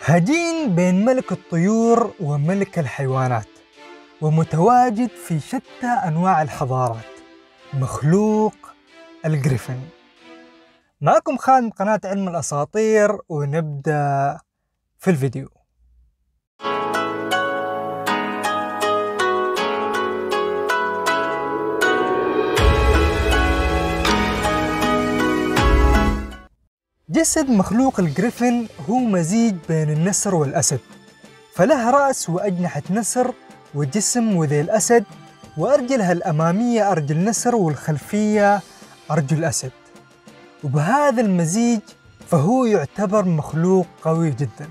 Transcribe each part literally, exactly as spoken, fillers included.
هجين بين ملك الطيور وملك الحيوانات، ومتواجد في شتى أنواع الحضارات، مخلوق الجريفن. معكم خالد من قناة علم الأساطير، ونبدأ في الفيديو. جسد مخلوق الجريفن هو مزيج بين النسر والأسد، فله رأس وأجنحة نسر، وجسم وذيل أسد، وأرجلها الأمامية أرجل نسر والخلفية أرجل أسد. وبهذا المزيج فهو يعتبر مخلوق قوي جدا.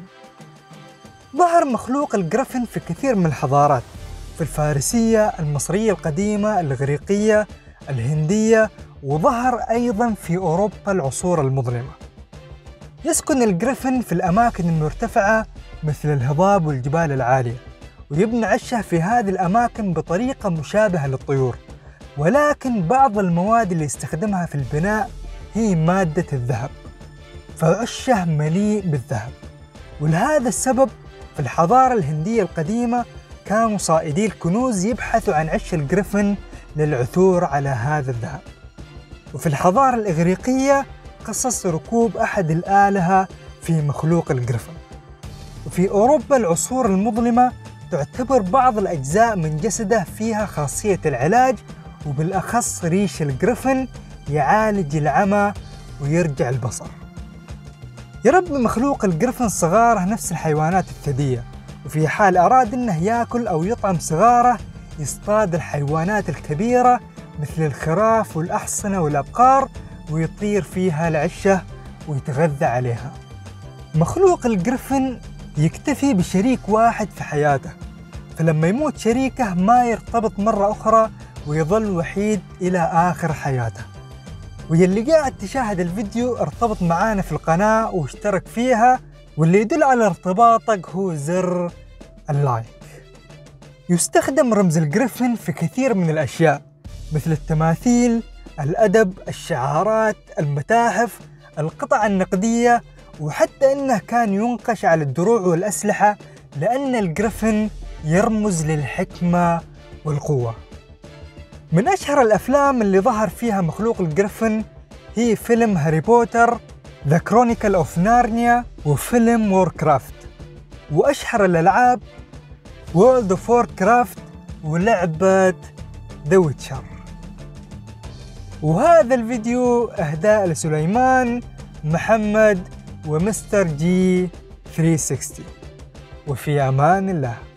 ظهر مخلوق الجريفن في كثير من الحضارات، في الفارسية، المصرية القديمة، الإغريقية، الهندية، وظهر أيضا في أوروبا العصور المظلمة. يسكن الجريفن في الأماكن المرتفعة مثل الهضاب والجبال العالية، ويبني عشه في هذه الأماكن بطريقة مشابهة للطيور، ولكن بعض المواد اللي يستخدمها في البناء هي مادة الذهب، فعشه مليء بالذهب. ولهذا السبب في الحضارة الهندية القديمة كانوا صائدي الكنوز يبحثوا عن عش الجريفن للعثور على هذا الذهب. وفي الحضارة الإغريقية قصص ركوب أحد الآلهة في مخلوق الجريفن. وفي أوروبا العصور المظلمة تعتبر بعض الأجزاء من جسده فيها خاصية العلاج، وبالأخص ريش الجريفن يعالج العمى ويرجع البصر. يربي مخلوق الجريفن صغاره نفس الحيوانات الثدية، وفي حال أراد أنه يأكل أو يطعم صغاره يصطاد الحيوانات الكبيرة مثل الخراف والأحصنة والأبقار، ويطير فيها العشة ويتغذى عليها. مخلوق الجريفن يكتفي بشريك واحد في حياته، فلما يموت شريكه ما يرتبط مرة أخرى ويظل وحيد إلى آخر حياته. واللي قاعد تشاهد الفيديو ارتبط معانا في القناة واشترك فيها، واللي يدل على ارتباطك هو زر اللايك. يستخدم رمز الجريفن في كثير من الأشياء مثل التماثيل، الأدب، الشعارات، المتاحف، القطع النقدية، وحتى أنه كان ينقش على الدروع والأسلحة، لأن الجريفن يرمز للحكمة والقوة. من أشهر الأفلام اللي ظهر فيها مخلوق الجريفن هي فيلم هاري بوتر، The Chronicle of Narnia، وفيلم ووركرافت. وأشهر الألعاب World of Warcraft ولعبة The Witcher. وهذا الفيديو أهداء لسليمان، محمد، ومستر جي ثلاثمية وستين. وفي أمان الله.